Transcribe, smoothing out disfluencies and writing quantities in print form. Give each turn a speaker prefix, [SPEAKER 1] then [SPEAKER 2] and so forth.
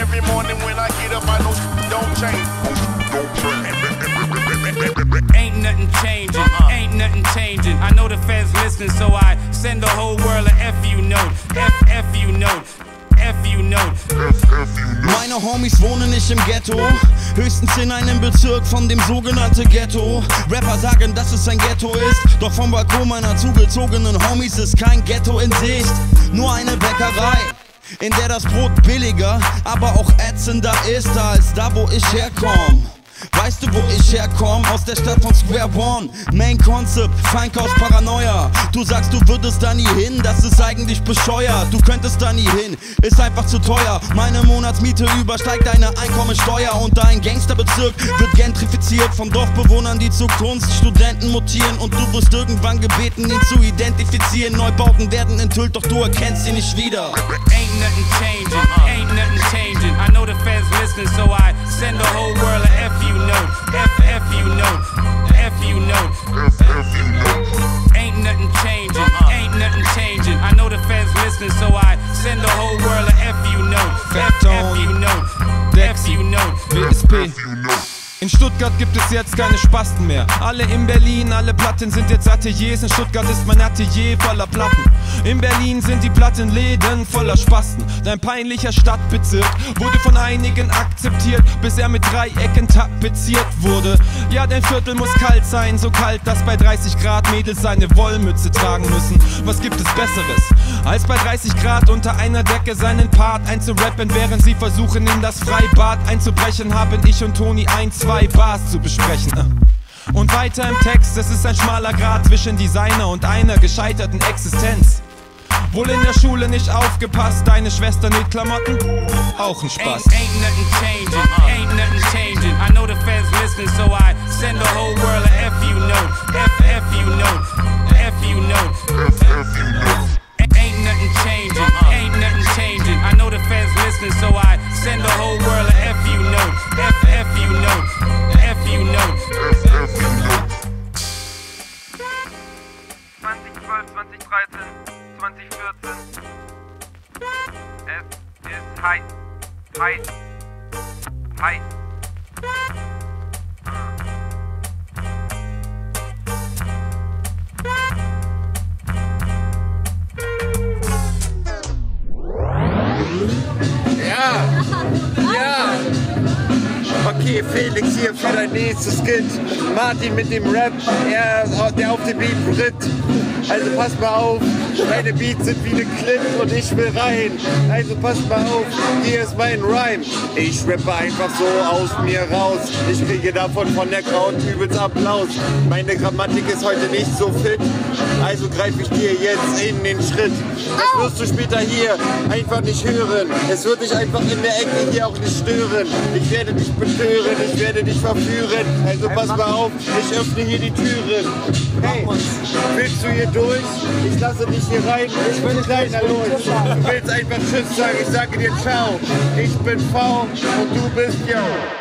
[SPEAKER 1] Every morning when I get up, I know don't change.
[SPEAKER 2] Ain't nothing changing, ain't nothing changing. I know the feds listening, so I send the whole world a FU note. FU note. FU note.
[SPEAKER 3] Meine Homies wohnen nicht im Ghetto, höchstens in einem Bezirk von dem sogenannten Ghetto. Rapper sagen, dass es ein Ghetto ist, doch vom Balkon meiner zugezogenen Homies ist kein Ghetto in Sicht. Nur eine Bäckerei, in der das Brot billiger, aber auch ätzender ist als da, wo ich herkomme. Weißt du, wo ich herkomme? Aus der Stadt von Square One. Main Concept, Feinkost, Paranoia. Du sagst, du würdest da nie hin, das ist eigentlich bescheuert. Du könntest da nie hin, ist einfach zu teuer. Meine Monatsmiete übersteigt deine Einkommensteuer. Und dein Gangsterbezirk wird gentrifiziert von Dorfbewohnern, die zu Kunststudenten mutieren. Und du wirst irgendwann gebeten, ihn zu identifizieren. Neubauten werden enthüllt, doch du erkennst sie nicht wieder.
[SPEAKER 2] Ain't nothing changing, ain't nothing changing. I know the feds listening, so I send the whole world a FU note. FU note. FU note. Ain't nothing changing, ain't nothing changing. I know the feds listening, so I send the whole world a FU note. FU note. FU note.
[SPEAKER 4] WSP. In Stuttgart gibt es jetzt keine Spasten mehr. Alle in Berlin, alle Platten sind jetzt Ateliers. In Stuttgart ist mein Atelier voller Platten. In Berlin sind die Plattenläden voller Spasten. Dein peinlicher Stadtbezirk wurde von einigen akzeptiert, bis er mit Dreiecken tapeziert wurde. Ja, dein Viertel muss kalt sein, so kalt, dass bei 30 Grad Mädels seine Wollmütze tragen müssen. Was gibt es Besseres, als bei 30 Grad unter einer Decke seinen Part einzurappen, während sie versuchen in das Freibad einzubrechen, haben ich und Toni zwei Bars zu besprechen. Und weiter im Text, es ist ein schmaler Grat zwischen Designer und einer gescheiterten Existenz. Wohl in der Schule nicht aufgepasst, deine Schwester näht Klamotten? Auch ein Spaß.
[SPEAKER 2] Ain't nothing changing, ain't nothing changing. I know the feds listening, so I send the whole world a FU note. FU note. FU note. Ain't nothing changing, ain't nothing changing. I know the feds listening, so I send the whole world a FU note. FU note. FU note.
[SPEAKER 5] 2012, 2013, 2014. Es ist heiß, heiß, heiß.
[SPEAKER 6] Okay, Felix hier für dein nächstes Skit. Martin mit dem Rap, der auf dem Beat ritt. Also pass mal auf, meine Beats sind wie ne Clip und ich will rein. Also pass mal auf, hier ist mein Rhyme. Ich rappe einfach so aus mir raus. Ich kriege davon von der Crowd übelst Applaus. Meine Grammatik ist heute nicht so fit, also greife ich dir jetzt in den Schritt. Das wirst du später hier einfach nicht hören. Es wird dich einfach in der Ecke hier auch nicht stören. Ich werde dich betören, ich werde dich verführen. Also pass mal auf, ich öffne hier die Türen. Hey, willst du hier durch? Ich lasse dich hier rein, ich bin kleiner los. Du willst einfach Tschüss sagen, ich sage dir Ciao. Ich bin V und du bist Yo.